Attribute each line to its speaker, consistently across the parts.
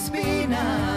Speaker 1: espina.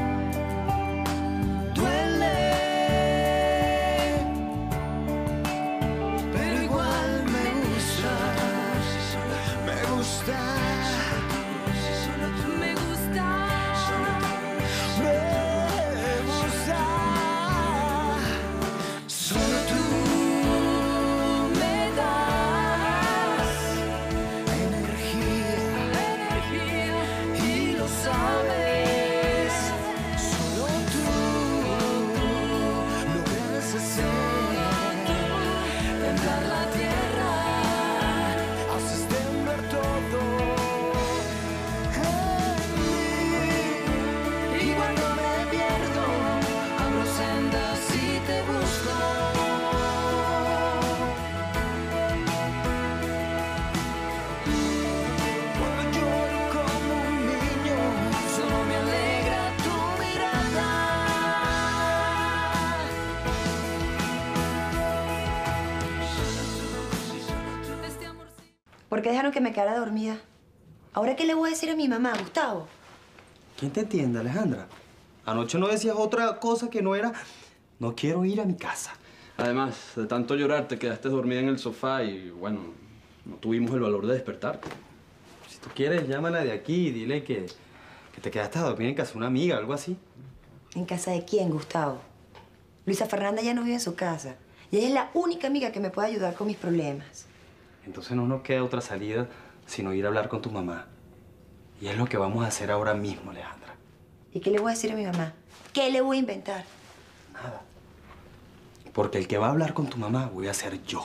Speaker 2: ¿Por qué dejaron que me quedara dormida? ¿Ahora qué le voy a decir a mi mamá, Gustavo?
Speaker 3: ¿Quién te entiende, Alejandra? Anoche no decías otra cosa que no era... No quiero ir a mi casa.
Speaker 4: Además, de tanto llorar te quedaste dormida en el sofá y, bueno, no tuvimos el valor de despertarte.
Speaker 3: Si tú quieres, llámala de aquí y dile que te quedaste a dormir en casa de una amiga, algo así.
Speaker 2: ¿En casa de quién, Gustavo? Luisa Fernanda ya no vive en su casa. Y ella es la única amiga que me puede ayudar con mis problemas.
Speaker 3: Entonces no nos queda otra salida sino ir a hablar con tu mamá. Y es lo que vamos a hacer ahora mismo, Alejandra.
Speaker 2: ¿Y qué le voy a decir a mi mamá? ¿Qué le voy a inventar?
Speaker 3: Nada. Porque el que va a hablar con tu mamá voy a ser yo.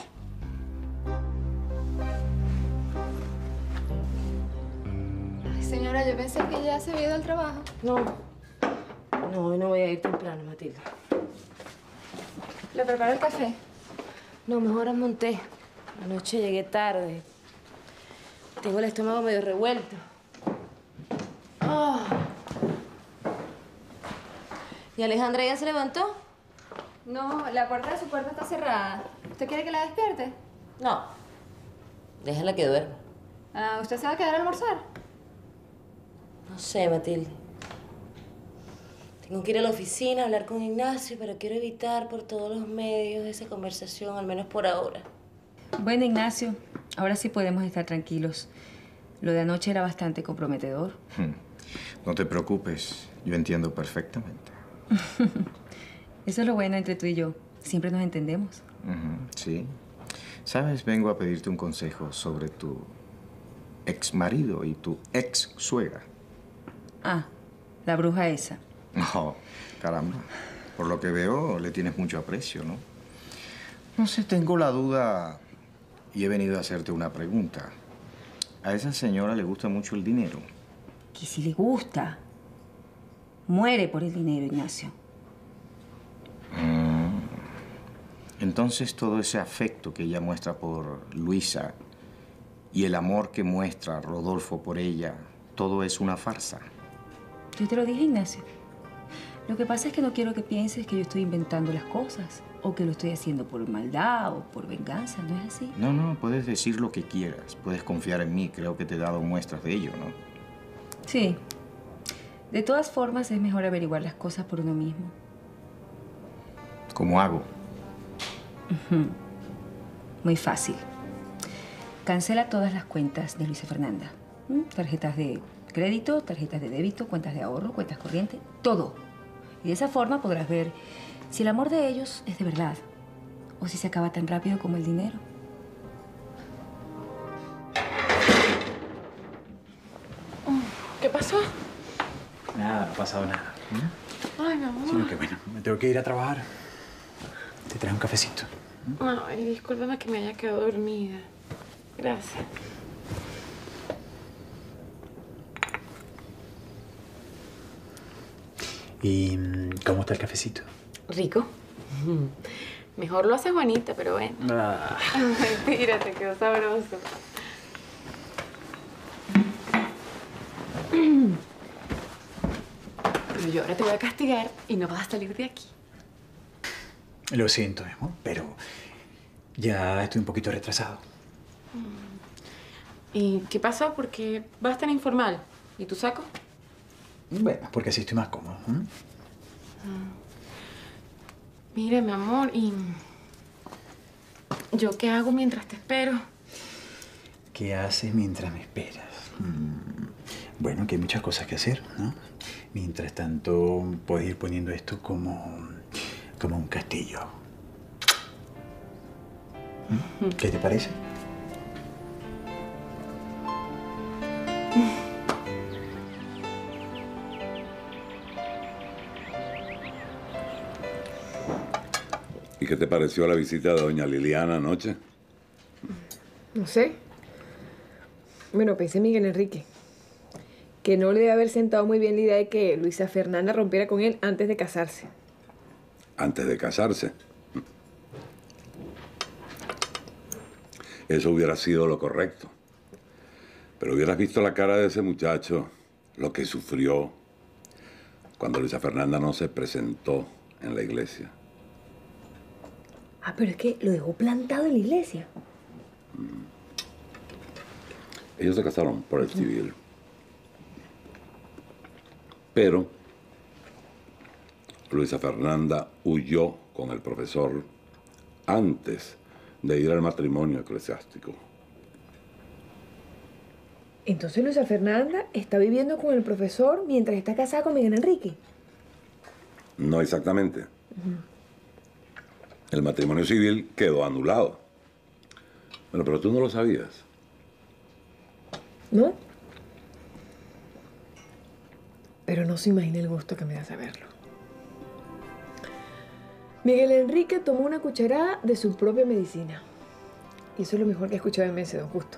Speaker 5: Ay, señora, yo pensé que ya se había ido al trabajo.
Speaker 6: No, hoy no voy a ir temprano, Matilda.
Speaker 5: ¿Le preparo el café?
Speaker 6: No, mejor monté. Anoche llegué tarde. Tengo el estómago medio revuelto. Oh. ¿Y Alejandra ya se levantó?
Speaker 5: No, la puerta de su cuarto está cerrada. ¿Usted quiere que la despierte?
Speaker 6: No. Déjala que duerma.
Speaker 5: Ah, ¿usted se va a quedar a almorzar?
Speaker 6: No sé, Matilde. Tengo que ir a la oficina a hablar con Ignacio, pero quiero evitar por todos los medios esa conversación, al menos por ahora.
Speaker 7: Bueno, Ignacio, ahora sí podemos estar tranquilos. Lo de anoche era bastante comprometedor.
Speaker 8: No te preocupes, yo entiendo perfectamente.
Speaker 7: Eso es lo bueno entre tú y yo. Siempre nos entendemos.
Speaker 8: Sí. Sabes, vengo a pedirte un consejo sobre tu ex marido y tu ex suegra.
Speaker 7: Ah, la bruja esa.
Speaker 8: No, caramba. Por lo que veo, le tienes mucho aprecio, ¿no? No sé, tengo la duda y he venido a hacerte una pregunta. A esa señora le gusta mucho el dinero.
Speaker 7: Que si le gusta. Muere por el dinero, Ignacio.
Speaker 8: Entonces, todo ese afecto que ella muestra por Luisa y el amor que muestra Rodolfo por ella, todo es una farsa.
Speaker 7: Yo te lo dije, Ignacio. Lo que pasa es que no quiero que pienses que yo estoy inventando las cosas o que lo estoy haciendo por maldad o por venganza. ¿No es así?
Speaker 8: No, puedes decir lo que quieras. Puedes confiar en mí. Creo que te he dado muestras de ello, ¿no?
Speaker 7: Sí. De todas formas, es mejor averiguar las cosas por uno mismo.
Speaker 8: ¿Cómo hago?
Speaker 7: Muy fácil. Cancela todas las cuentas de Luisa Fernanda. Tarjetas de crédito, tarjetas de débito, cuentas de ahorro, cuentas corrientes, todo. Y de esa forma podrás ver si el amor de ellos es de verdad o si se acaba tan rápido como el dinero.
Speaker 5: ¿Qué pasó?
Speaker 9: Nada, no ha pasado nada.
Speaker 5: Ay, mi amor.
Speaker 9: Sino que bueno, me tengo que ir a trabajar. Te traes un cafecito.
Speaker 5: Ay, discúlpame que me haya quedado dormida. Gracias.
Speaker 9: ¿Y cómo está el cafecito?
Speaker 5: Rico. Mejor lo hace Juanita, pero bueno. Mentira, te quedó sabroso. Pero yo ahora te voy a castigar y no vas a salir de aquí.
Speaker 9: Lo siento, amor, pero ya estoy un poquito retrasado.
Speaker 5: ¿Y qué pasó? Porque vas tan informal. ¿Y tu saco?
Speaker 9: Bueno, porque así estoy más cómodo.
Speaker 5: Mire, mi amor, ¿y yo qué hago mientras te espero?
Speaker 9: ¿Qué haces mientras me esperas? Bueno, que hay muchas cosas que hacer, ¿no? Mientras tanto, puedes ir poniendo esto como un castillo. ¿Qué te parece?
Speaker 1: ¿Y qué te pareció la visita de doña Liliana anoche?
Speaker 10: No sé. Bueno, pensé en Miguel Enrique. Que no le debe haber sentado muy bien la idea de que Luisa Fernanda rompiera con él antes de casarse.
Speaker 1: Antes de casarse. Eso hubiera sido lo correcto. Pero hubieras visto la cara de ese muchacho, lo que sufrió cuando Luisa Fernanda no se presentó en la iglesia.
Speaker 10: Ah, pero es que lo dejó plantado en la iglesia.
Speaker 1: Ellos se casaron por el civil. Pero Luisa Fernanda huyó con el profesor antes de ir al matrimonio eclesiástico.
Speaker 10: Entonces Luisa Fernanda está viviendo con el profesor mientras está casada con Miguel Enrique.
Speaker 1: No exactamente. El matrimonio civil quedó anulado. Bueno, pero tú no lo sabías.
Speaker 10: ¿No? Pero no se imagina el gusto que me da saberlo. Miguel Enrique tomó una cucharada de su propia medicina. Y eso es lo mejor que he escuchado en meses, don Justo.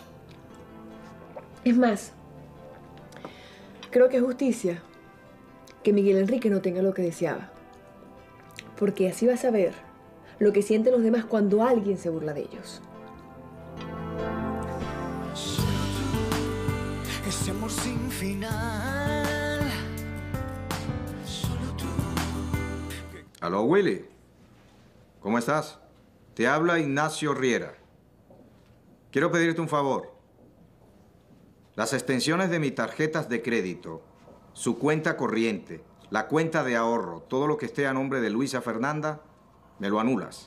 Speaker 10: Es más, creo que es justicia que Miguel Enrique no tenga lo que deseaba. Porque así va a saber lo que sienten los demás cuando alguien se burla de ellos.
Speaker 11: Ese amor sin final. Solo tú.
Speaker 8: Aló, Willy. ¿Cómo estás? Te habla Ignacio Riera. Quiero pedirte un favor. Las extensiones de mis tarjetas de crédito, su cuenta corriente, la cuenta de ahorro, todo lo que esté a nombre de Luisa Fernanda, me lo anulas.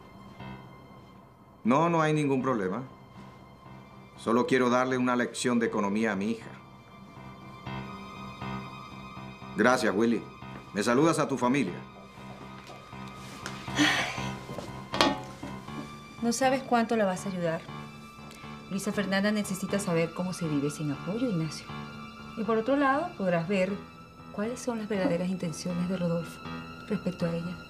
Speaker 8: No hay ningún problema. Solo quiero darle una lección de economía a mi hija. Gracias, Willy. Me saludas a tu familia.
Speaker 7: No sabes cuánto la vas a ayudar. Luisa Fernanda necesita saber cómo se vive sin apoyo, Ignacio. Y por otro lado, podrás ver cuáles son las verdaderas intenciones de Rodolfo respecto a ella.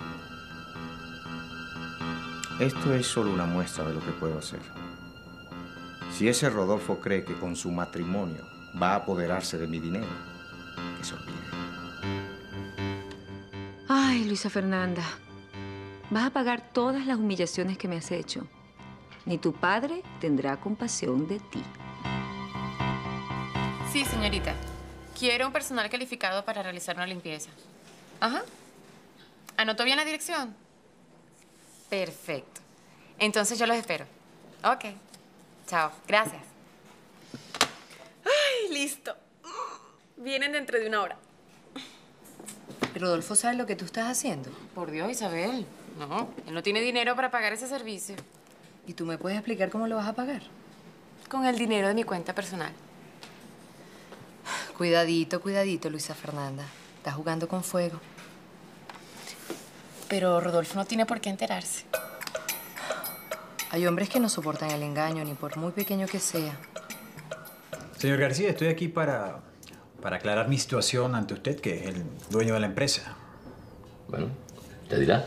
Speaker 8: Esto es solo una muestra de lo que puedo hacer. Si ese Rodolfo cree que con su matrimonio va a apoderarse de mi dinero, que se olvide.
Speaker 7: Ay, Luisa Fernanda, vas a pagar todas las humillaciones que me has hecho. Ni tu padre tendrá compasión de ti.
Speaker 5: Sí, señorita. Quiero un personal calificado para realizar una limpieza. Ajá. ¿Anotó bien la dirección? Perfecto. Entonces yo los espero. Ok. Chao. Gracias.
Speaker 10: ¡Ay, listo! Vienen dentro de una hora.
Speaker 6: ¿Rodolfo sabe lo que tú estás haciendo?
Speaker 5: Por Dios, Isabel. No, él no tiene dinero para pagar ese servicio.
Speaker 6: ¿Y tú me puedes explicar cómo lo vas a pagar?
Speaker 5: Con el dinero de mi cuenta personal.
Speaker 6: Cuidadito, cuidadito, Luisa Fernanda. Estás jugando con fuego.
Speaker 5: Pero Rodolfo no tiene por qué enterarse.
Speaker 6: Hay hombres que no soportan el engaño, ni por muy pequeño que sea.
Speaker 9: Señor García, estoy aquí para aclarar mi situación ante usted, que es el dueño de la empresa.
Speaker 12: Bueno, te dirá.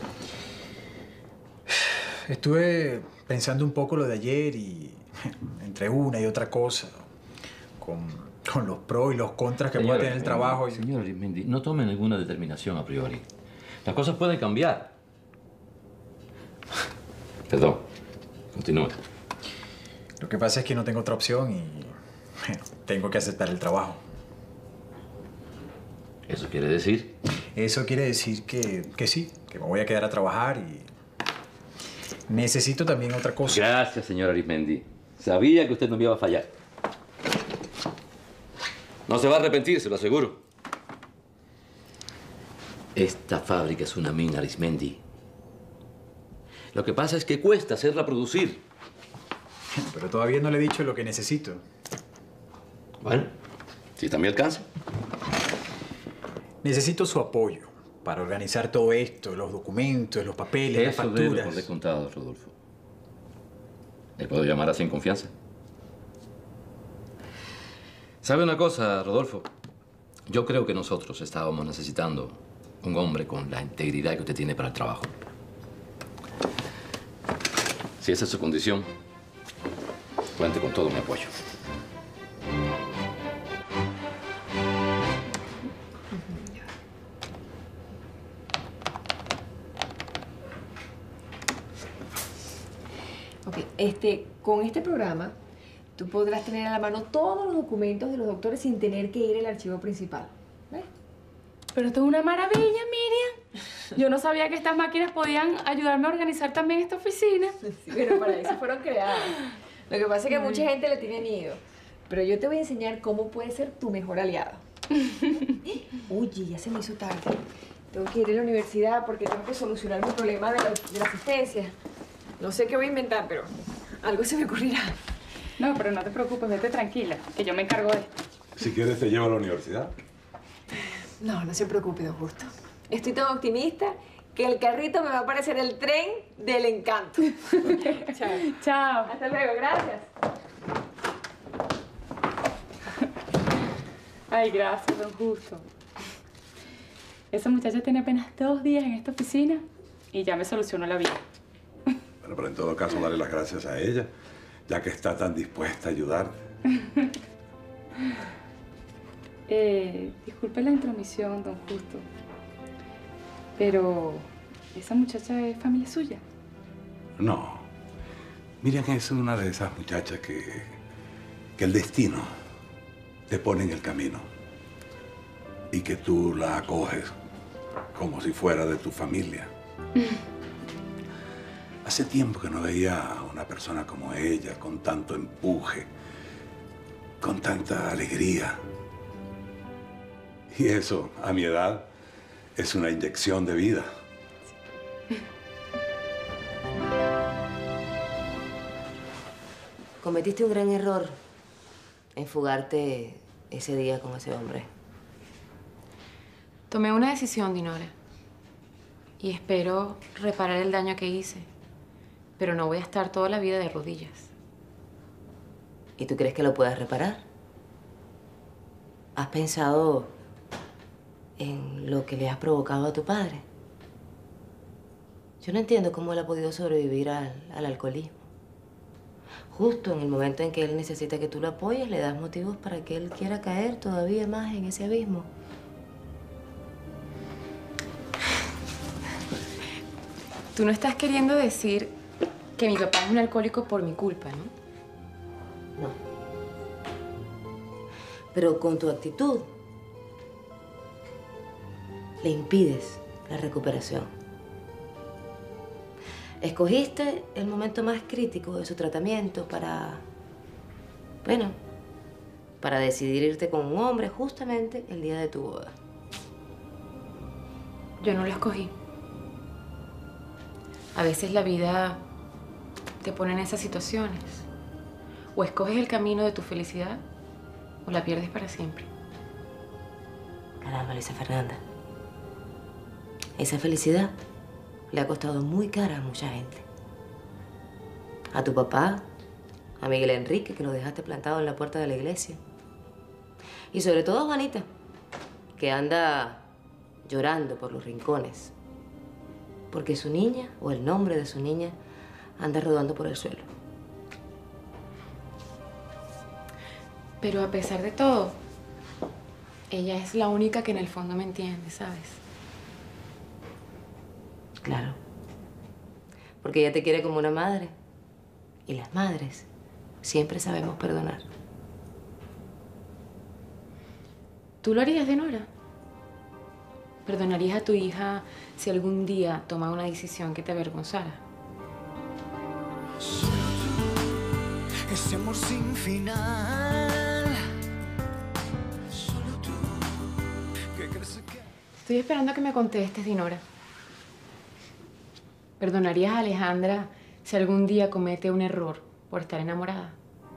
Speaker 9: Estuve pensando un poco lo de ayer y entre una y otra cosa, con los pros y los contras que puede tener el trabajo.
Speaker 12: Señor Arismendi, no tome ninguna determinación a priori. Las cosas pueden cambiar. Perdón, continúe.
Speaker 9: Lo que pasa es que no tengo otra opción y bueno, tengo que aceptar el trabajo.
Speaker 12: ¿Eso quiere decir?
Speaker 9: Eso quiere decir que sí, que me voy a quedar a trabajar y necesito también otra cosa.
Speaker 12: Gracias, señor Arismendi. Sabía que usted no me iba a fallar. No se va a arrepentir, se lo aseguro. Esta fábrica es una mina, Arismendi. Lo que pasa es que cuesta hacerla producir.
Speaker 9: Pero todavía no le he dicho lo que necesito.
Speaker 12: Bueno, si también alcanza.
Speaker 9: Necesito su apoyo para organizar todo esto, los documentos, los papeles, las
Speaker 12: Eso debe
Speaker 9: facturas.
Speaker 12: por descontado, Rodolfo. ¿Le puedo llamar así en confianza? ¿Sabe una cosa, Rodolfo? Yo creo que nosotros estábamos necesitando un hombre con la integridad que usted tiene para el trabajo. Si esa es su condición, cuente con todo mi apoyo.
Speaker 10: Ok, con este programa, tú podrás tener a la mano todos los documentos de los doctores sin tener que ir al archivo principal. ¿Ves?
Speaker 5: Pero esto es una maravilla, Miriam. Yo no sabía que estas máquinas podían ayudarme a organizar también esta oficina.
Speaker 10: Sí, pero para eso fueron creadas. Lo que pasa es que mucha gente le tiene miedo. Pero yo te voy a enseñar cómo puede ser tu mejor aliado. Oye, ya se me hizo tarde. Tengo que ir a la universidad porque tengo que solucionar mi problema de la asistencia. No sé qué voy a inventar, pero algo se me ocurrirá.
Speaker 5: No, pero no te preocupes, vete tranquila, que yo me encargo de esto.
Speaker 1: Si quieres te llevo a la universidad.
Speaker 10: No se preocupe, don Justo. Estoy tan optimista que el carrito me va a parecer el tren del encanto. Chao.
Speaker 5: Chao.
Speaker 10: Hasta luego, gracias.
Speaker 5: Ay, gracias, don Justo. Esa muchacha tiene apenas 2 días en esta oficina y ya me solucionó la vida.
Speaker 1: Bueno, pero en todo caso, darle las gracias a ella, ya que está tan dispuesta a ayudarte.
Speaker 5: Disculpe la intromisión, don Justo, pero ¿esa muchacha es familia suya?
Speaker 1: No. Miriam es una de esas muchachas que el destino te pone en el camino y que tú la acoges como si fuera de tu familia. Hace tiempo que no veía a una persona como ella, con tanto empuje, con tanta alegría. Y eso, a mi edad, es una inyección de vida.
Speaker 6: Cometiste un gran error en fugarte ese día con ese hombre.
Speaker 5: Tomé una decisión, Dinora, y espero reparar el daño que hice, pero no voy a estar toda la vida de rodillas.
Speaker 6: ¿Y tú crees que lo puedas reparar? ¿Has pensado en lo que le has provocado a tu padre? Yo no entiendo cómo él ha podido sobrevivir al alcoholismo. Justo en el momento en que él necesita que tú lo apoyes, le das motivos para que él quiera caer todavía más en ese abismo.
Speaker 5: Tú no estás queriendo decir que mi papá es un alcohólico por mi culpa, ¿no?
Speaker 6: No. Pero con tu actitud le impides la recuperación. Escogiste el momento más crítico de su tratamiento para decidir irte con un hombre justamente el día de tu boda.
Speaker 5: Yo no lo escogí. A veces la vida te pone en esas situaciones. O escoges el camino de tu felicidad o la pierdes para siempre.
Speaker 6: Caramba, Luisa Fernanda. Esa felicidad le ha costado muy cara a mucha gente. A tu papá, a Miguel Enrique, que lo dejaste plantado en la puerta de la iglesia. Y sobre todo a Juanita, que anda llorando por los rincones. Porque su niña, o el nombre de su niña, anda rodando por el suelo.
Speaker 5: Pero a pesar de todo, ella es la única que en el fondo me entiende, ¿sabes?
Speaker 6: Claro. Porque ella te quiere como una madre. Y las madres siempre sabemos perdonar.
Speaker 5: ¿Tú lo harías, Dinora? ¿Perdonarías a tu hija si algún día toma una decisión que te avergonzara?
Speaker 11: Solo tú, ese amor sin final. Solo tú, que crees que...
Speaker 5: Estoy esperando a que me contestes, Dinora. ¿Perdonarías a Alejandra si algún día comete un error por estar enamorada?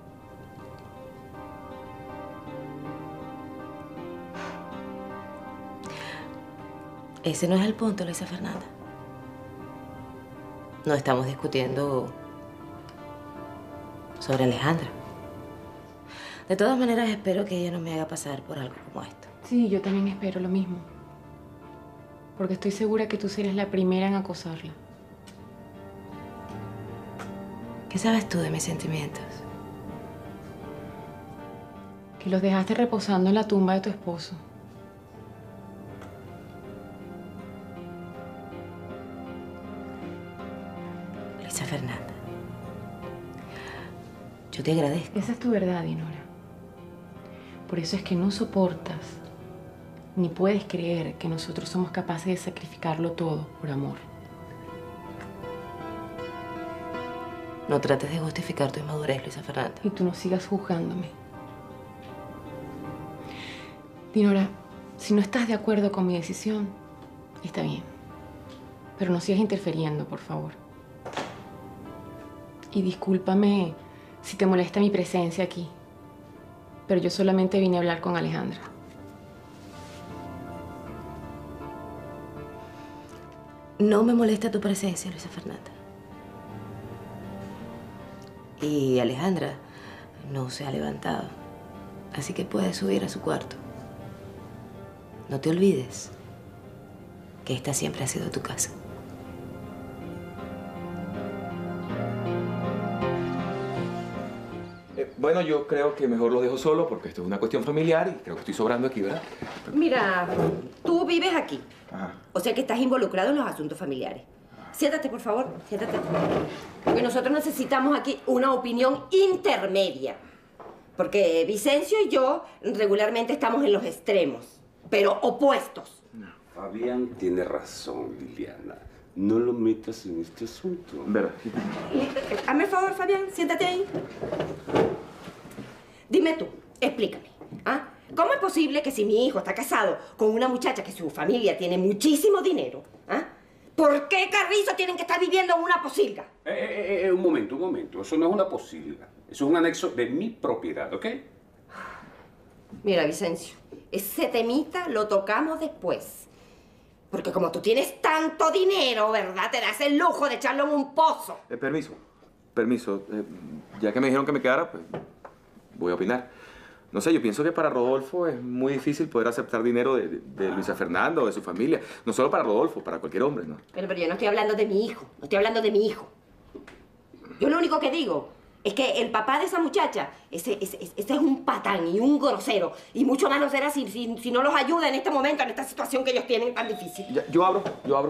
Speaker 6: Ese no es el punto, Luisa Fernanda. No estamos discutiendo sobre Alejandra. De todas maneras, espero que ella no me haga pasar por algo como esto.
Speaker 5: Sí, yo también espero lo mismo. Porque estoy segura que tú serías la primera en acosarla.
Speaker 6: ¿Qué sabes tú de mis sentimientos?
Speaker 5: Que los dejaste reposando en la tumba de tu esposo.
Speaker 6: Luisa Fernanda, yo te agradezco.
Speaker 5: Esa es tu verdad, Dinora. Por eso es que no soportas ni puedes creer que nosotros somos capaces de sacrificarlo todo por amor.
Speaker 6: No trates de justificar tu inmadurez, Luisa Fernanda.
Speaker 5: Y tú no sigas juzgándome. Dinora, si no estás de acuerdo con mi decisión, está bien. Pero no sigas interfiriendo, por favor. Y discúlpame si te molesta mi presencia aquí. Pero yo solamente vine a hablar con Alejandra.
Speaker 6: No me molesta tu presencia, Luisa Fernanda. Y Alejandra no se ha levantado, así que puedes subir a su cuarto. No te olvides que esta siempre ha sido tu casa.
Speaker 13: Bueno, yo creo que mejor los dejo solo porque esto es una cuestión familiar y creo que estoy sobrando aquí, ¿verdad?
Speaker 2: Mira, tú vives aquí.
Speaker 13: Ajá.
Speaker 2: O sea que estás involucrado en los asuntos familiares. Siéntate, por favor, siéntate. Porque nosotros necesitamos aquí una opinión intermedia. Porque Vicencio y yo regularmente estamos en los extremos, pero opuestos.
Speaker 14: Fabián tiene razón, Liliana. No lo metas en este asunto.
Speaker 13: ¿Verdad?
Speaker 2: Hazme el favor, Fabián, siéntate ahí. Dime tú, explícame. ¿Ah? ¿Cómo es posible que si mi hijo está casado con una muchacha que su familia tiene muchísimo dinero, ¿ah? ¿Por qué Carrizo tienen que estar viviendo en una posilga?
Speaker 14: Un momento. Eso no es una posilga. Eso es un anexo de mi propiedad, ¿ok?
Speaker 2: Mira, Vicencio, ese temita lo tocamos después. Porque como tú tienes tanto dinero, ¿verdad? Te das el lujo de echarlo en un pozo.
Speaker 13: Permiso. Ya que me dijeron que me quedara, pues voy a opinar. No sé, yo pienso que para Rodolfo es muy difícil poder aceptar dinero de Luisa Fernanda o de su familia. No solo para Rodolfo, para cualquier hombre, ¿no?
Speaker 2: Pero yo no estoy hablando de mi hijo. No estoy hablando de mi hijo. Yo lo único que digo es que el papá de esa muchacha, ese es un patán y un grosero. Y mucho más lo será si no los ayuda en este momento, en esta situación que ellos tienen tan difícil.
Speaker 13: Ya, yo abro.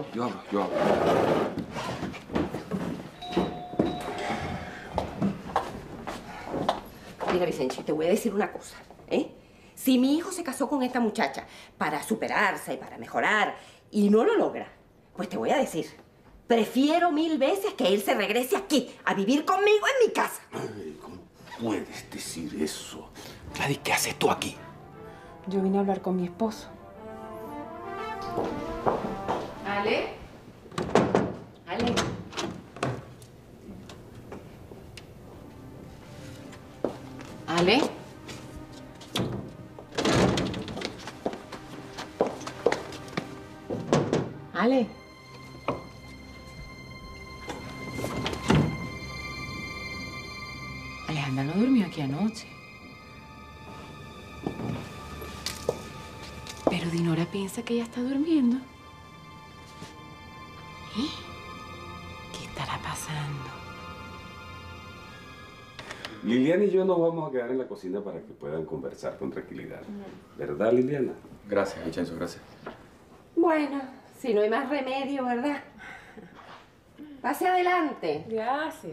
Speaker 2: Mira, Vicencio, te voy a decir una cosa, ¿eh? Si mi hijo se casó con esta muchacha para superarse y para mejorar y no lo logra, pues te voy a decir, prefiero 1000 veces que él se regrese aquí a vivir conmigo en mi casa.
Speaker 14: Ay, ¿cómo puedes decir eso? Gladys, ¿qué haces tú aquí?
Speaker 5: Yo vine a hablar con mi esposo. ¿Ale? ¿Ale? ¿Ale? ¿Ale? Alejandra no durmió aquí anoche. Pero Dinora piensa que ella está durmiendo. ¿Eh? ¿Qué estará pasando?
Speaker 14: Liliana y yo nos vamos a quedar en la cocina para que puedan conversar con tranquilidad. ¿Verdad, Liliana?
Speaker 13: Gracias, Vicenzo, gracias.
Speaker 2: Bueno, si no hay más remedio, ¿verdad? Pase adelante.
Speaker 5: Gracias.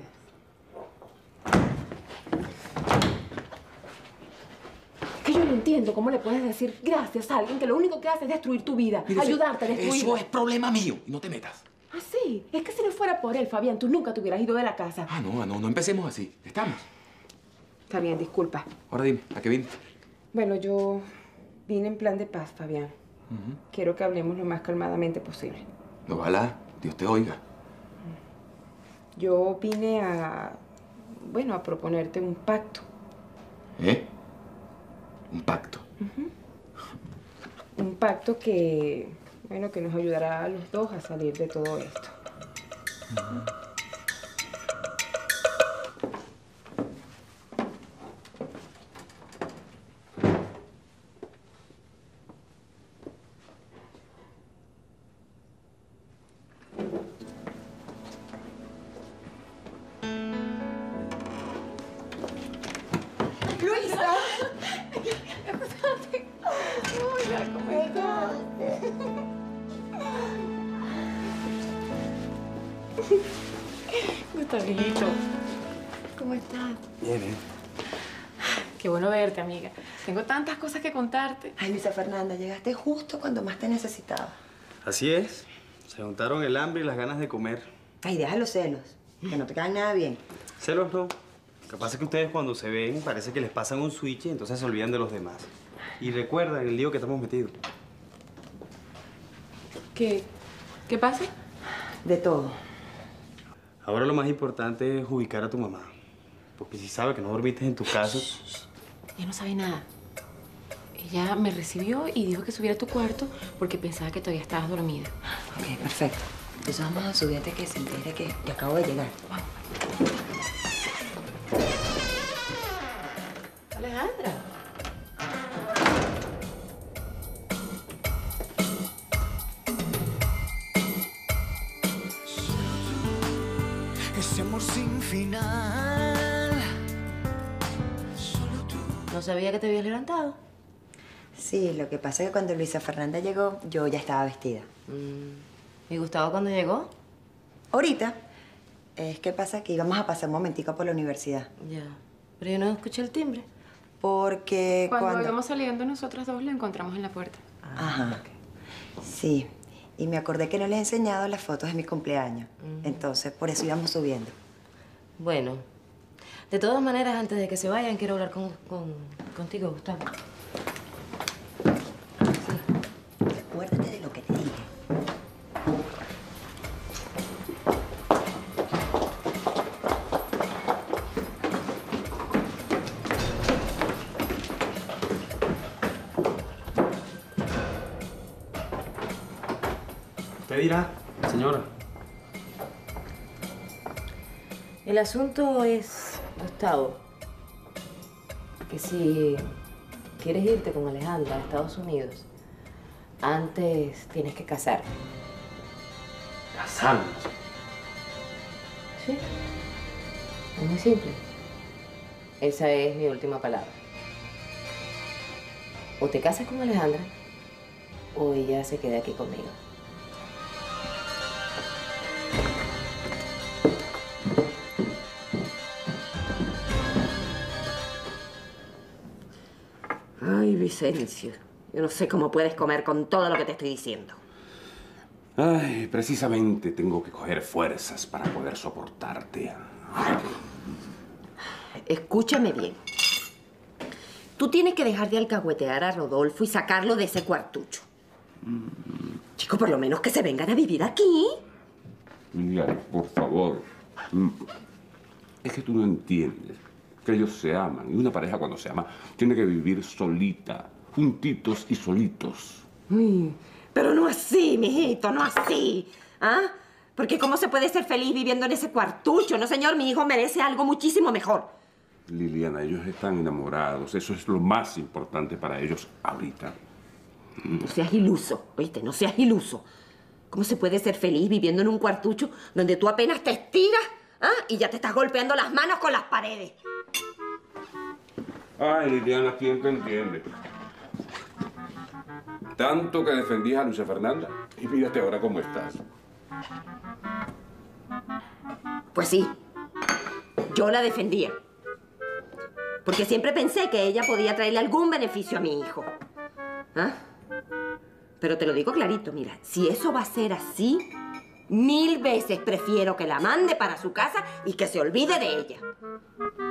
Speaker 10: Que yo no entiendo cómo le puedes decir gracias a alguien que lo único que hace es destruir tu vida,
Speaker 13: Mira,
Speaker 10: ayudarte a destruirla.
Speaker 13: Eso es problema mío y no te metas.
Speaker 10: ¿Ah, sí? Es que si no fuera por él, Fabián, tú nunca te hubieras ido de la casa.
Speaker 13: No empecemos así. ¿Estamos?
Speaker 10: Está bien, disculpa.
Speaker 13: Ahora dime, ¿a qué viniste?
Speaker 10: Bueno, yo vine en plan de paz, Fabián. quiero que hablemos lo más calmadamente posible.
Speaker 13: Ojalá Dios te oiga.
Speaker 10: Yo vine a proponerte un pacto.
Speaker 13: ¿Eh? ¿Un pacto?
Speaker 10: Un pacto que nos ayudará a los dos a salir de todo esto.
Speaker 2: Luisa. Hola, ¿cómo estás?
Speaker 5: Gustavito,
Speaker 2: ¿Cómo estás?
Speaker 9: Bien, ¿eh?
Speaker 5: qué bueno verte, amiga. Tengo tantas cosas que contarte.
Speaker 2: Ay, Luisa Fernanda, llegaste justo cuando más te necesitaba.
Speaker 3: Así es. Se juntaron el hambre y las ganas de comer.
Speaker 2: Ay, deja los celos, que no te caen nada bien.
Speaker 3: Celos no. Lo que pasa es que ustedes cuando se ven parece que les pasan un switch y entonces se olvidan de los demás. Y recuerdan el lío que estamos metidos.
Speaker 5: ¿Qué pasa?
Speaker 2: De todo.
Speaker 3: Ahora lo más importante es ubicar a tu mamá. Porque si sabe que no dormiste en tu casa...
Speaker 5: Ella no sabe nada. Ella me recibió y dijo que subiera a tu cuarto porque pensaba que todavía estabas dormida.
Speaker 2: Ok, perfecto. Entonces vamos a subir antes que se entere que acabo de llegar.
Speaker 5: Alejandra.
Speaker 11: Ese amor sin final. Solo tú.
Speaker 6: ¿No sabía que te habías levantado?
Speaker 2: Sí, lo que pasa es que cuando Luisa Fernanda llegó, yo ya estaba vestida.
Speaker 6: ¿Y Gustavo cuándo llegó?
Speaker 2: Ahorita. Es que pasa que íbamos a pasar un momentico por la universidad.
Speaker 6: Ya. Pero yo no escuché el timbre.
Speaker 2: Porque
Speaker 5: Cuando íbamos saliendo nosotras dos, la encontramos en la puerta.
Speaker 2: Ajá. Sí. Y me acordé que no le he enseñado las fotos de mi cumpleaños. Entonces, por eso íbamos subiendo.
Speaker 6: Bueno, de todas maneras, antes de que se vayan, quiero hablar contigo, Gustavo.
Speaker 2: Acuérdate de lo que te dije.
Speaker 3: Usted dirá, señora.
Speaker 6: El asunto es, Gustavo, que si quieres irte con Alejandra a Estados Unidos, antes tienes que casarte.
Speaker 3: ¿Casarnos?
Speaker 6: Sí. Es muy simple. Esa es mi última palabra. O te casas con Alejandra, o ella se queda aquí conmigo.
Speaker 2: Ay, Vicencio, yo no sé cómo puedes comer con todo lo que te estoy diciendo.
Speaker 14: Ay, precisamente tengo que coger fuerzas para poder soportarte.
Speaker 2: Escúchame bien. Tú tienes que dejar de alcahuetear a Rodolfo y sacarlo de ese cuartucho. Chico, por lo menos que se vengan a vivir aquí.
Speaker 14: Liliana, por favor. Es que tú no entiendes que ellos se aman. Y una pareja cuando se ama tiene que vivir solita, juntitos y solitos.
Speaker 2: Pero no así, mijito, no así. ¿Ah? Porque ¿cómo se puede ser feliz viviendo en ese cuartucho? No, señor, mi hijo merece algo muchísimo mejor.
Speaker 14: Liliana, ellos están enamorados. Eso es lo más importante para ellos ahorita.
Speaker 2: No seas iluso, ¿oíste? No seas iluso. ¿Cómo se puede ser feliz viviendo en un cuartucho donde tú apenas te estiras, y ya te estás golpeando las manos con las paredes?
Speaker 14: Ay, Liliana, ¿quién te entiende? Tanto que defendías a Luisa Fernanda y mírate ahora cómo estás.
Speaker 2: Pues sí, yo la defendía. Porque siempre pensé que ella podía traerle algún beneficio a mi hijo. Pero te lo digo clarito, mira, si eso va a ser así, 1000 veces prefiero que la mande para su casa y que se olvide de ella.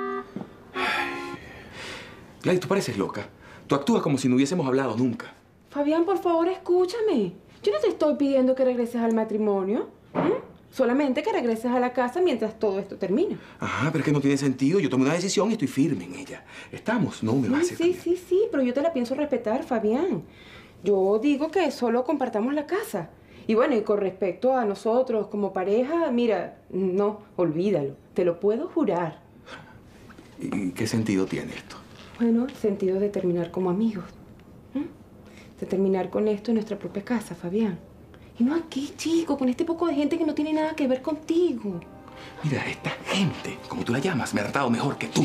Speaker 13: Gladys, tú pareces loca. Tú actúas como si no hubiésemos hablado nunca.
Speaker 5: Fabián, por favor, escúchame. Yo no te estoy pidiendo que regreses al matrimonio. Solamente que regreses a la casa mientras todo esto termina.
Speaker 13: Ajá, pero es que no tiene sentido. Yo tomé una decisión y estoy firme en ella. ¿Estamos? No me vas a hacer cambiar.
Speaker 5: Sí, pero yo te la pienso respetar, Fabián. Yo digo que solo compartamos la casa. Y bueno, y con respecto a nosotros como pareja, mira, no, olvídalo. Te lo puedo jurar.
Speaker 13: ¿Y qué sentido tiene esto?
Speaker 5: Bueno, el sentido de terminar como amigos. De terminar con esto en nuestra propia casa, Fabián. Y no aquí, chico, con este poco de gente que no tiene nada que ver contigo.
Speaker 13: Mira, esta gente, como tú la llamas, me ha tratado mejor que tú.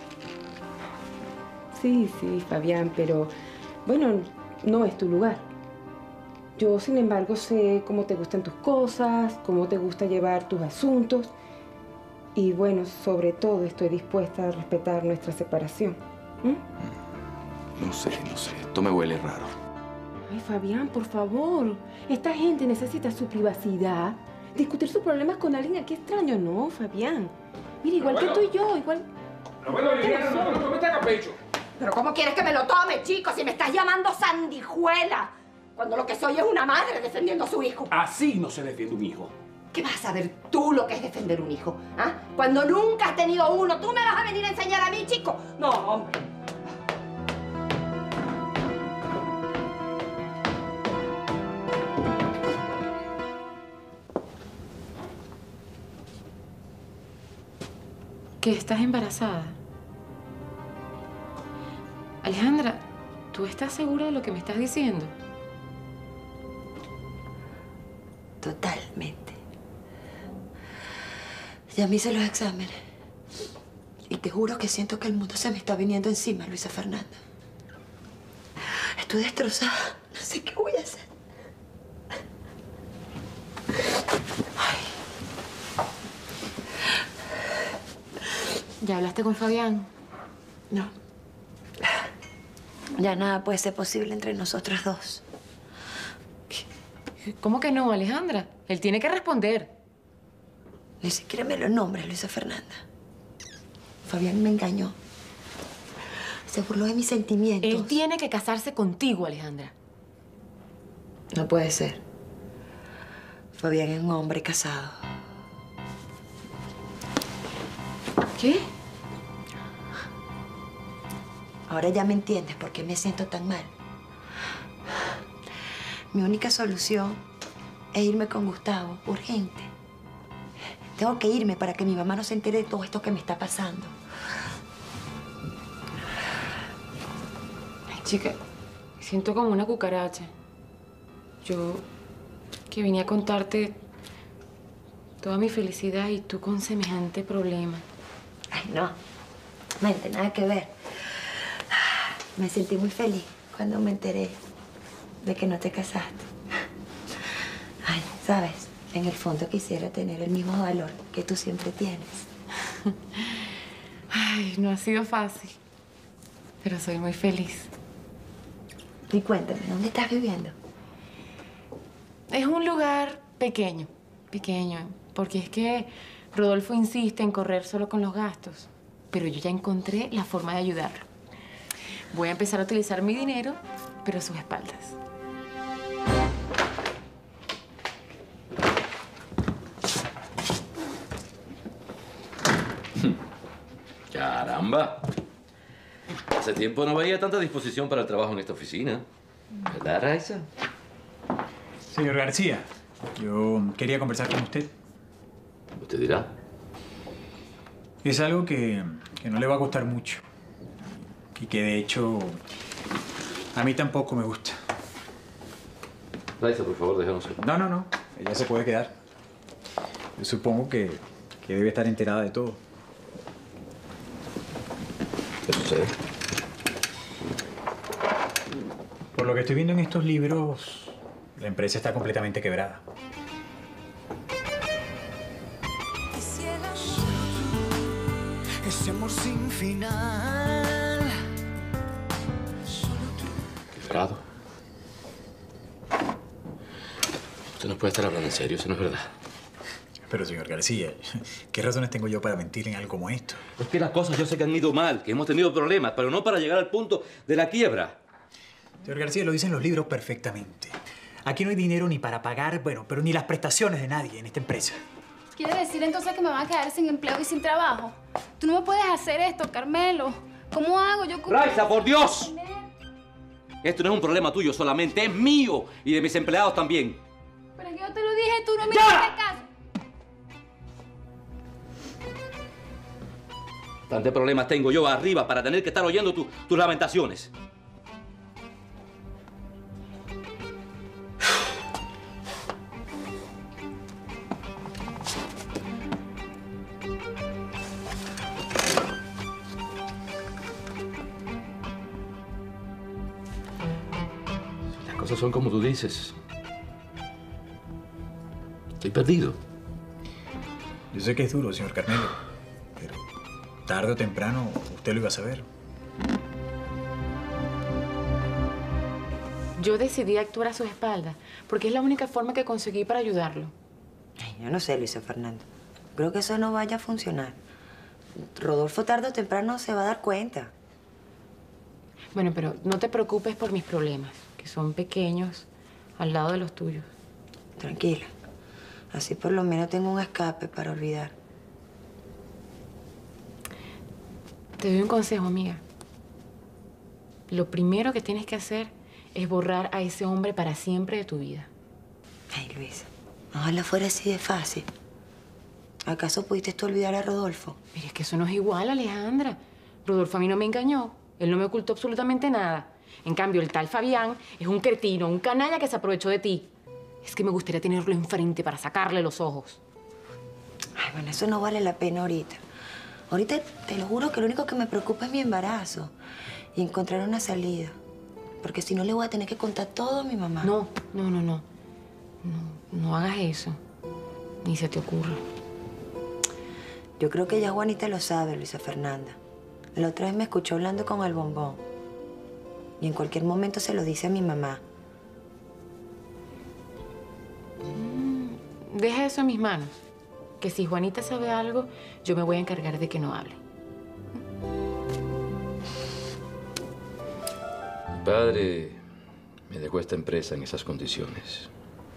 Speaker 5: Sí, Fabián, pero bueno, no es tu lugar. Yo, sin embargo, sé cómo te gustan tus cosas, cómo te gusta llevar tus asuntos. Y bueno, sobre todo estoy dispuesta a respetar nuestra separación.
Speaker 13: No sé. Esto me huele raro.
Speaker 5: Ay, Fabián, por favor. Esta gente necesita su privacidad. Discutir sus problemas con alguien aquí extraño, no, Fabián. Mira, igual que tú y yo, igual...
Speaker 15: Pero bueno, Liliana, no lo tomes tan a pecho.
Speaker 2: ¿Pero cómo quieres que me lo tome, chico? Si me estás llamando sandijuela. Cuando lo que soy es una madre defendiendo a su hijo.
Speaker 15: Así no se defiende un hijo.
Speaker 2: ¿Qué vas a saber tú lo que es defender un hijo? ¿Ah? Cuando nunca has tenido uno, ¿tú me vas a venir a enseñar a mí, chico? No, hombre.
Speaker 5: ¿Que estás embarazada? Alejandra, ¿tú estás segura de lo que me estás diciendo?
Speaker 6: Totalmente. Ya me hice los exámenes. Y te juro que siento que el mundo se me está viniendo encima, Luisa Fernanda. Estoy destrozada. No sé qué voy a hacer.
Speaker 5: ¿Ya hablaste con Fabián?
Speaker 6: No. Ya nada puede ser posible entre nosotros dos.
Speaker 5: ¿Cómo que no, Alejandra? Él tiene que responder.
Speaker 6: Ni siquiera me lo nombres, Luisa Fernanda. Fabián me engañó. Se burló de mis sentimientos.
Speaker 5: Él tiene que casarse contigo, Alejandra.
Speaker 6: No puede ser. Fabián es un hombre casado.
Speaker 5: ¿Qué?
Speaker 6: Ahora ya me entiendes por qué me siento tan mal. Mi única solución es irme con Gustavo, urgente. Tengo que irme para que mi mamá no se entere de todo esto que me está pasando.
Speaker 5: Ay, chica, me siento como una cucaracha. Yo que vine a contarte toda mi felicidad y tú con semejante problema.
Speaker 6: Ay, no. Mente, nada que ver. Me sentí muy feliz cuando me enteré de que no te casaste. Ay, ¿sabes? En el fondo quisiera tener el mismo valor que tú siempre tienes.
Speaker 5: Ay, no ha sido fácil, pero soy muy feliz.
Speaker 6: Y cuéntame, ¿dónde estás viviendo?
Speaker 5: Es un lugar pequeño, porque es que Rodolfo insiste en correr solo con los gastos, pero yo ya encontré la forma de ayudarlo. Voy a empezar a utilizar mi dinero, pero a sus espaldas.
Speaker 12: ¡Caramba! Hace tiempo no veía tanta disposición para el trabajo en esta oficina. ¿Verdad, Raiza?
Speaker 9: Señor García, yo quería conversar con usted.
Speaker 12: Usted dirá.
Speaker 9: Es algo que no le va a gustar mucho. Y que, de hecho, a mí tampoco me gusta.
Speaker 12: Raiza, por favor, déjanos.
Speaker 9: No. Ella se puede quedar. Yo supongo que debe estar enterada de todo.
Speaker 12: ¿Qué sucede?
Speaker 9: Por lo que estoy viendo en estos libros, la empresa está completamente quebrada.
Speaker 11: Ese amor sin final.
Speaker 12: ¿Quebrado? Usted no puede estar hablando en serio, eso no es verdad.
Speaker 9: Pero, señor García, ¿qué razones tengo yo para mentir en algo como esto?
Speaker 12: Es que las cosas yo sé que han ido mal, que hemos tenido problemas, pero no para llegar al punto de la quiebra.
Speaker 9: Señor García, lo dicen los libros perfectamente. Aquí no hay dinero ni para pagar, bueno, pero ni las prestaciones de nadie en esta empresa.
Speaker 16: ¿Quiere decir entonces que me van a quedar sin empleo y sin trabajo? Tú no me puedes hacer esto, Carmelo. ¿Cómo hago? Yo...
Speaker 12: ¡Raiza, por Dios! Esto no es un problema tuyo solamente, es mío y de mis empleados también.
Speaker 16: Pero es que yo te lo dije, tú no me hiciste caso.
Speaker 12: Tantos problemas tengo yo arriba para tener que estar oyendo tus lamentaciones. Las cosas son como tú dices. Estoy perdido.
Speaker 9: Yo sé que es duro, señor Carmelo, pero tarde o temprano usted lo iba a saber.
Speaker 5: Yo decidí actuar a su espalda porque es la única forma que conseguí para ayudarlo.
Speaker 6: Ay, yo no sé, Luisa Fernanda. Creo que eso no vaya a funcionar. Rodolfo tarde o temprano se va a dar cuenta.
Speaker 5: Bueno, pero no te preocupes por mis problemas, que son pequeños al lado de los tuyos.
Speaker 6: Tranquila. Así por lo menos tengo un escape para olvidar.
Speaker 5: Te doy un consejo, amiga. Lo primero que tienes que hacer es borrar a ese hombre para siempre de tu vida.
Speaker 6: Ay, Luisa, ojalá fuera así de fácil. ¿Acaso pudiste tú olvidar a Rodolfo?
Speaker 5: Mira, es que eso no es igual, Alejandra. Rodolfo a mí no me engañó. Él no me ocultó absolutamente nada. En cambio, el tal Fabián es un cretino, un canalla que se aprovechó de ti. Es que me gustaría tenerlo enfrente para sacarle los ojos.
Speaker 6: Ay, bueno, eso no vale la pena ahorita. Ahorita te lo juro que lo único que me preocupa es mi embarazo y encontrar una salida. Porque si no le voy a tener que contar todo a mi mamá.
Speaker 5: No hagas eso. Ni se te ocurra.
Speaker 6: Yo creo que ya Juanita lo sabe, Luisa Fernanda. La otra vez me escuchó hablando con el bombón. Y en cualquier momento se lo dice a mi mamá.
Speaker 5: Deja eso en mis manos. Que si Juanita sabe algo, yo me voy a encargar de que no hable.
Speaker 12: Mi padre me dejó esta empresa en esas condiciones.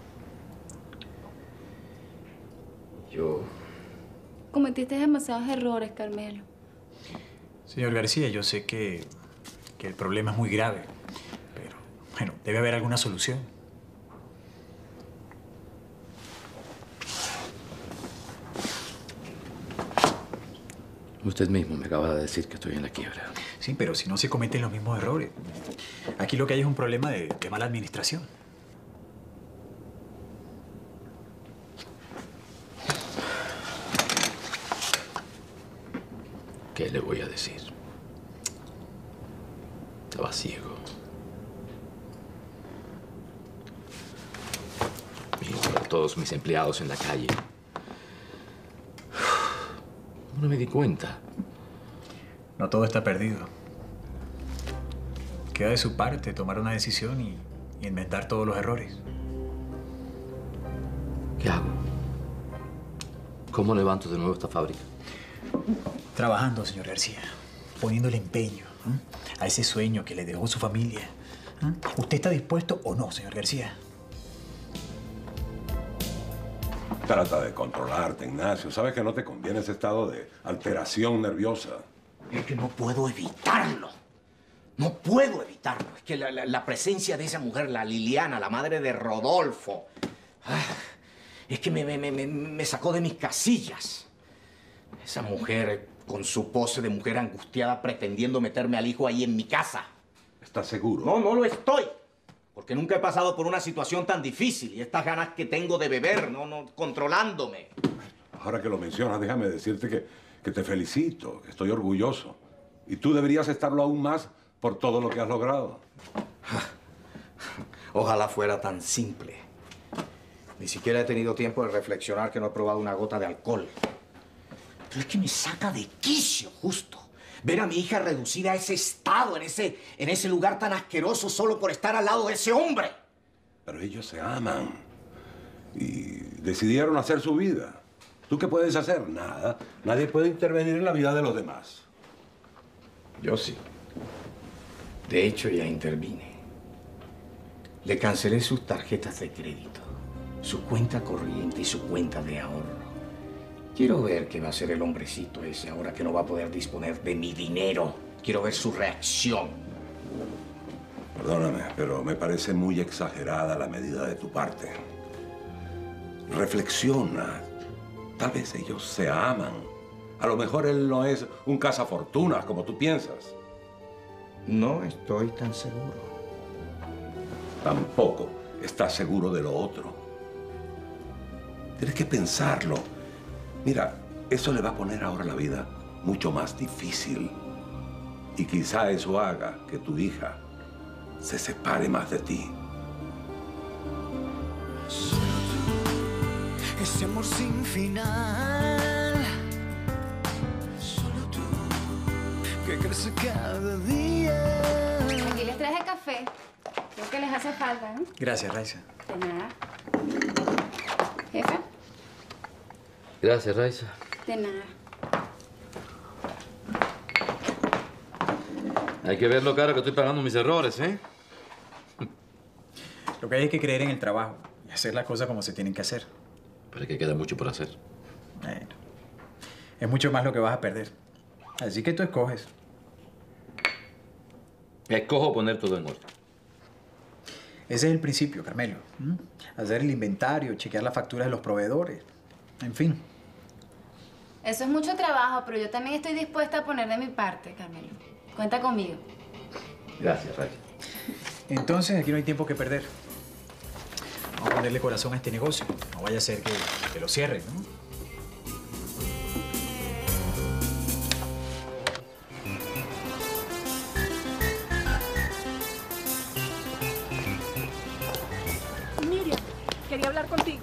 Speaker 12: Yo...
Speaker 16: Cometiste demasiados errores, Carmelo.
Speaker 9: Señor García, yo sé que el problema es muy grave, pero, bueno, debe haber alguna solución.
Speaker 12: Usted mismo me acaba de decir que estoy en la quiebra.
Speaker 9: Sí, pero si no se cometen los mismos errores. Aquí lo que hay es un problema de mala administración.
Speaker 12: ¿Qué le voy a decir? Estaba ciego. Mira, todos mis empleados en la calle. No me di cuenta.
Speaker 9: No todo está perdido. Queda de su parte tomar una decisión y enmendar todos los errores.
Speaker 12: ¿Qué hago? ¿Cómo levanto de nuevo esta fábrica?
Speaker 9: Trabajando, señor García. Poniéndole empeño a ese sueño que le dejó su familia. ¿Usted está dispuesto o no, señor García?
Speaker 1: Trata de controlarte, Ignacio. Sabes que no te conviene ese estado de alteración nerviosa.
Speaker 15: Es que no puedo evitarlo. No puedo evitarlo. Es que la presencia de esa mujer, la Liliana, la madre de Rodolfo, es que me sacó de mis casillas. Esa mujer con su pose de mujer angustiada pretendiendo meterme al hijo ahí en mi casa.
Speaker 1: ¿Estás seguro?
Speaker 15: No, no lo estoy. Porque nunca he pasado por una situación tan difícil y estas ganas que tengo de beber, no controlándome.
Speaker 1: Ahora que lo mencionas, déjame decirte que te felicito, que estoy orgulloso. Y tú deberías estarlo aún más por todo lo que has logrado.
Speaker 15: Ojalá fuera tan simple. Ni siquiera he tenido tiempo de reflexionar que no he probado una gota de alcohol. Pero es que me saca de quicio, justo. Ver a mi hija reducida a ese estado, en ese lugar tan asqueroso solo por estar al lado de ese hombre.
Speaker 1: Pero ellos se aman y decidieron hacer su vida. ¿Tú qué puedes hacer? Nada. Nadie puede intervenir en la vida de los demás.
Speaker 15: Yo sí. De hecho, ya intervine. Le cancelé sus tarjetas de crédito, su cuenta corriente y su cuenta de ahorro. Quiero ver qué va a hacer el hombrecito ese ahora que no va a poder disponer de mi dinero. Quiero ver su reacción.
Speaker 1: Perdóname, pero me parece muy exagerada la medida de tu parte. Reflexiona. Tal vez ellos se aman. A lo mejor él no es un cazafortunas como tú piensas.
Speaker 15: No estoy tan seguro.
Speaker 1: Tampoco estás seguro de lo otro. Tienes que pensarlo. Mira, eso le va a poner ahora la vida mucho más difícil. Y quizá eso haga que tu hija se separe más de ti.
Speaker 11: Solo tú, ese amor sin final. Solo tú, que crece cada día.
Speaker 16: Aquí les traje café. Creo que les hace falta, ¿no?
Speaker 9: Gracias, Raiza.
Speaker 16: De nada. Jefe,
Speaker 12: Gracias, Raiza.
Speaker 16: de nada.
Speaker 12: Hay que verlo, cara, que estoy pagando mis errores, ¿eh?
Speaker 9: Lo que hay es que creer en el trabajo y hacer las cosas como se tienen que hacer.
Speaker 12: Pero es que queda mucho por hacer.
Speaker 9: Bueno, es mucho más lo que vas a perder. Así que tú escoges.
Speaker 12: Escojo poner todo en orden.
Speaker 9: Ese es el principio, Carmelo. Hacer el inventario, chequear las facturas de los proveedores. En fin.
Speaker 16: Eso es mucho trabajo, pero yo también estoy dispuesta a poner de mi parte, Carmelo. Cuenta conmigo.
Speaker 12: Gracias, Raiza.
Speaker 9: Entonces, aquí no hay tiempo que perder. Vamos a ponerle corazón a este negocio. No vaya a ser que lo cierren, ¿no?
Speaker 10: Miriam, quería hablar contigo.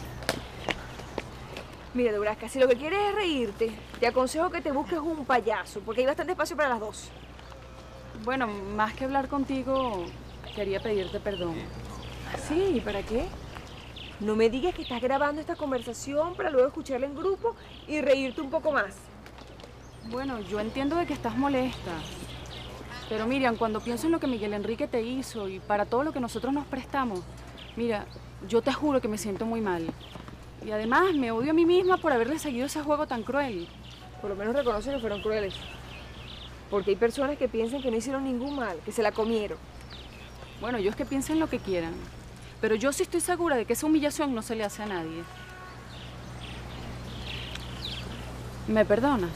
Speaker 10: Mira, Durasca, si lo que quieres es reírte, te aconsejo que te busques un payaso, porque hay bastante espacio para las dos.
Speaker 17: Bueno, más que hablar contigo, quería pedirte perdón.
Speaker 10: ¿Sí? ¿Para qué? No me digas que estás grabando esta conversación para luego escucharla en grupo y reírte un poco más.
Speaker 17: Bueno, yo entiendo de que estás molesta. Pero Miriam, cuando pienso en lo que Miguel Enrique te hizo y para todo lo que nosotros nos prestamos, mira, yo te juro que me siento muy mal. Y además me odio a mí misma por haberle seguido ese juego tan cruel.
Speaker 10: Por lo menos reconoce que fueron crueles. Porque hay personas que piensan que no hicieron ningún mal, que se la comieron.
Speaker 17: Bueno, ellos que piensen lo que quieran. Pero yo sí estoy segura de que esa humillación no se le hace a nadie. ¿Me perdonas?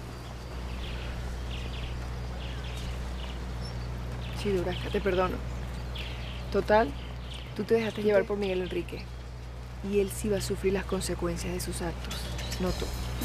Speaker 10: Sí, Durasca, te perdono. Total, tú te dejaste llevar por Miguel Enrique. Y él sí va a sufrir las consecuencias de sus actos, no tú.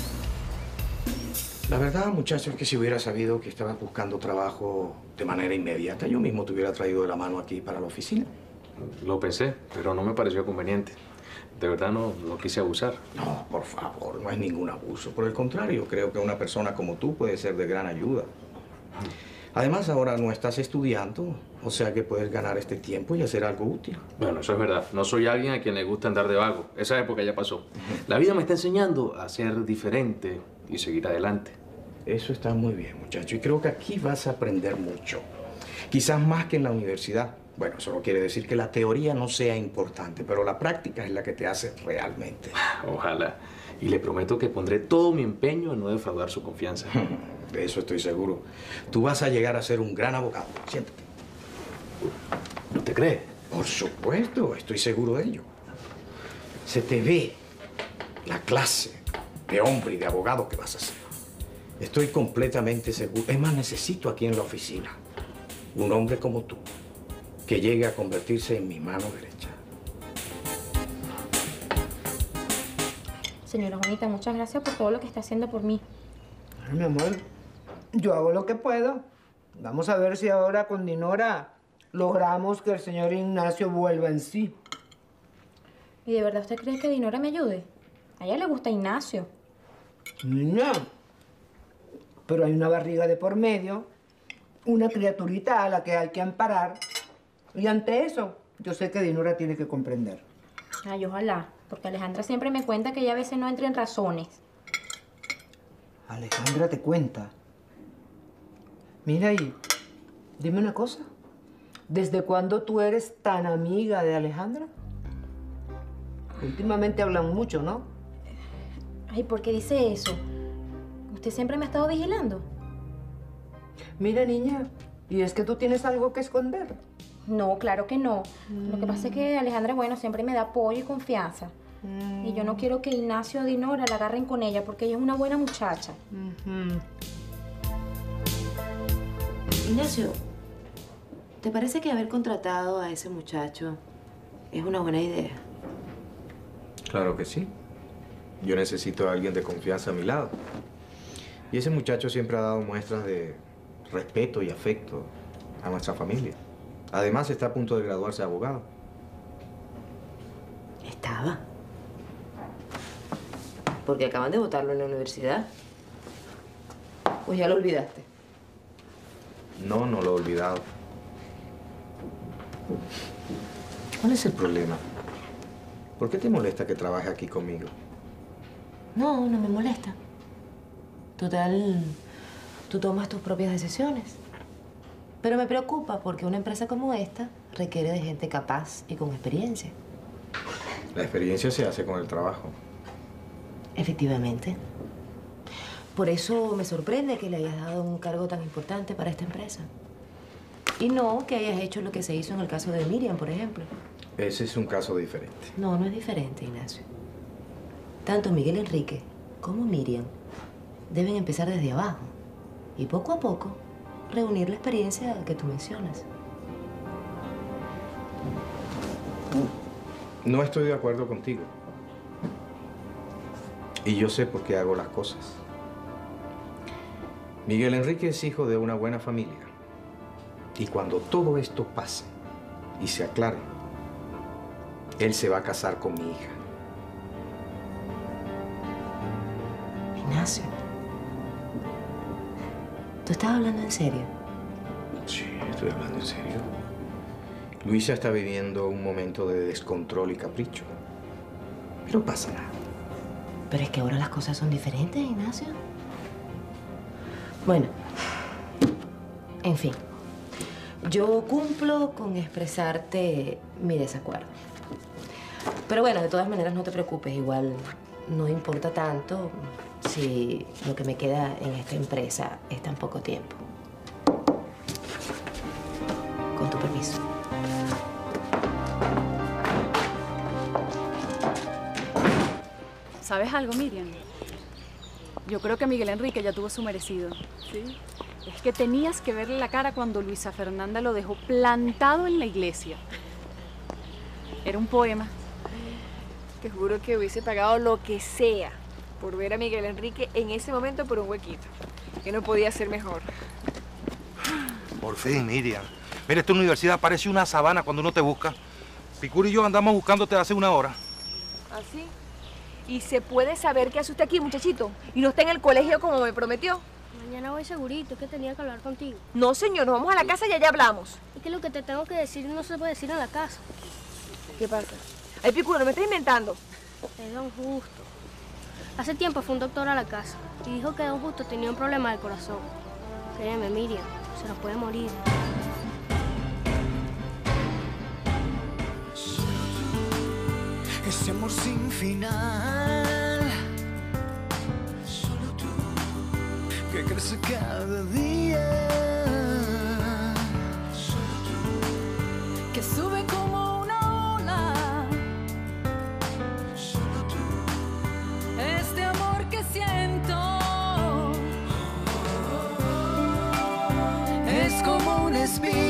Speaker 15: La verdad, muchacho, es que si hubiera sabido que estabas buscando trabajo de manera inmediata, yo mismo te hubiera traído de la mano aquí para la oficina.
Speaker 18: Lo pensé, pero no me pareció conveniente. De verdad no quise abusar.
Speaker 15: No, por favor, no es ningún abuso. Por el contrario, creo que una persona como tú puede ser de gran ayuda. Además, ahora no estás estudiando, o sea que puedes ganar este tiempo y hacer algo útil.
Speaker 18: Bueno, eso es verdad. No soy alguien a quien le gusta andar de vago. Esa época ya pasó. La vida me está enseñando a ser diferente y seguir adelante.
Speaker 15: Eso está muy bien, muchacho. Y creo que aquí vas a aprender mucho. Quizás más que en la universidad. Bueno, eso no quiere decir que la teoría no sea importante, pero la práctica es la que te hace realmente.
Speaker 18: Ojalá. Y le prometo que pondré todo mi empeño en no defraudar su confianza.
Speaker 15: De eso estoy seguro. Tú vas a llegar a ser un gran abogado. Siéntate.
Speaker 18: ¿No te crees?
Speaker 15: Por supuesto, estoy seguro de ello. Se te ve la clase de hombre y de abogado que vas a ser. Estoy completamente seguro. Es más, necesito aquí en la oficina un hombre como tú que llegue a convertirse en mi mano derecha.
Speaker 19: Señora Juanita, muchas gracias por todo lo que está haciendo por mí.
Speaker 20: Ay, mi amor, yo hago lo que puedo. Vamos a ver si ahora con Dinora logramos que el señor Ignacio vuelva en sí.
Speaker 19: ¿Y de verdad usted cree que Dinora me ayude? A ella le gusta Ignacio.
Speaker 20: Niña, pero hay una barriga de por medio, una criaturita a la que hay que amparar. Y ante eso, yo sé que Dinora tiene que comprender.
Speaker 19: Ay, ojalá, porque Alejandra siempre me cuenta que ella a veces no entra en razones.
Speaker 20: Alejandra te cuenta. Mira ahí, dime una cosa. ¿Desde cuándo tú eres tan amiga de Alejandra? Últimamente hablan mucho, ¿no?
Speaker 19: Ay, ¿por qué dice eso? ¿Usted siempre me ha estado vigilando?
Speaker 20: Mira, niña, ¿y es que tú tienes algo que esconder?
Speaker 19: No, claro que no. Lo que pasa es que Alejandra, bueno, siempre me da apoyo y confianza. Y yo no quiero que Ignacio o Dinora la agarren con ella porque ella es una buena muchacha.
Speaker 6: Ignacio, ¿te parece que haber contratado a ese muchacho es una buena idea?
Speaker 8: Claro que sí. Yo necesito a alguien de confianza a mi lado. Y ese muchacho siempre ha dado muestras de respeto y afecto a nuestra familia. Además, está a punto de graduarse de abogado.
Speaker 6: Estaba. Porque acaban de votarlo en la universidad. Pues ya lo olvidaste.
Speaker 8: No, no lo he olvidado. ¿Cuál es el problema? ¿Por qué te molesta que trabaje aquí conmigo?
Speaker 6: No, no me molesta. Total, tú tomas tus propias decisiones. Pero me preocupa porque una empresa como esta requiere de gente capaz y con experiencia.
Speaker 8: La experiencia se hace con el trabajo.
Speaker 6: Efectivamente. Por eso me sorprende que le hayas dado un cargo tan importante para esta empresa. Y no que hayas hecho lo que se hizo en el caso de Miriam, por ejemplo.
Speaker 8: Ese es un caso diferente.
Speaker 6: No, no es diferente, Ignacio. Tanto Miguel Enrique como Miriam deben empezar desde abajo y poco a poco reunir la experiencia que tú mencionas.
Speaker 8: No estoy de acuerdo contigo. Y yo sé por qué hago las cosas. Miguel Enrique es hijo de una buena familia. Y cuando todo esto pase y se aclare, él se va a casar con mi hija.
Speaker 6: Ignacio, ¿tú estás hablando en serio?
Speaker 8: Sí, estoy hablando en serio. Luisa está viviendo un momento de descontrol y capricho. Pero pasa nada.
Speaker 6: Pero es que ahora las cosas son diferentes, Ignacio. Bueno, en fin. Yo cumplo con expresarte mi desacuerdo. Pero bueno, de todas maneras no te preocupes. Igual no importa tanto si lo que me queda en esta empresa es tan poco tiempo. Con tu permiso.
Speaker 17: ¿Sabes algo, Miriam? Yo creo que Miguel Enrique ya tuvo su merecido. ¿Sí? Es que tenías que verle la cara cuando Luisa Fernanda lo dejó plantado en la iglesia. Era un poema.
Speaker 10: Te juro que hubiese pagado lo que sea por ver a Miguel Enrique en ese momento por un huequito. Que no podía ser mejor.
Speaker 21: Por fin, Miriam. Mira, esta universidad parece una sabana cuando uno te busca. Picur y yo andamos buscándote hace una hora.
Speaker 10: ¿Así? ¿Y se puede saber qué hace usted aquí, muchachito? ¿Y no está en el colegio como me prometió?
Speaker 22: Mañana voy segurito, que tenía que hablar contigo.
Speaker 10: No, señor, nos vamos a la casa y allá hablamos.
Speaker 22: Es que lo que te tengo que decir no se puede decir en la casa.
Speaker 10: ¿Qué pasa? Ay, Picur, no me estás inventando.
Speaker 22: Es don Justo. Hace tiempo fue un doctor a la casa y dijo que don Justo tenía un problema del corazón. Créeme, Miriam, se nos puede morir.
Speaker 11: Ese amor sin final, solo tú, que crece cada día, solo tú,
Speaker 23: que sube como una ola,
Speaker 11: solo tú,
Speaker 23: este amor que siento
Speaker 11: es como una espina